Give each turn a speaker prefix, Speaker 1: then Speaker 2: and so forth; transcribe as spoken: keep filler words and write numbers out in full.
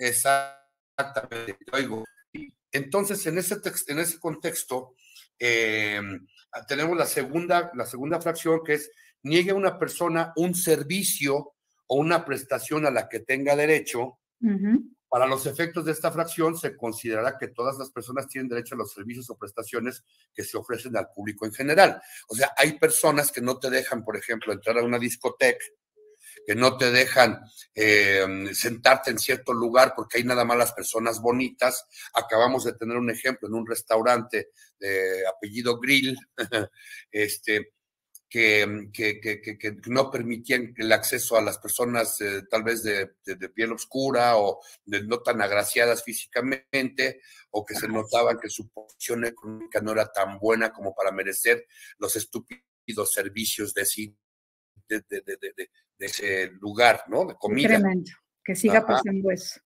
Speaker 1: Exactamente, te oigo. Entonces, en ese, text, en ese contexto, eh, tenemos la segunda, la segunda fracción, que es niegue a una persona un servicio o una prestación a la que tenga derecho. Uh-huh. Para los efectos de esta fracción, se considerará que todas las personas tienen derecho a los servicios o prestaciones que se ofrecen al público en general. O sea, hay personas que no te dejan, por ejemplo, entrar a una discoteca, que no te dejan eh, sentarte en cierto lugar porque hay nada más las personas bonitas. Acabamos de tener un ejemplo en un restaurante de apellido Grill, este, que, que, que, que, que no permitían el acceso a las personas eh, tal vez de, de, de piel oscura o de no tan agraciadas físicamente, o que se notaban que su posición económica no era tan buena como para merecer los estúpidos servicios de sí. De, de, de, de, de ese lugar, ¿no? De comida.
Speaker 2: Qué tremendo, que siga Ajá. pasando eso.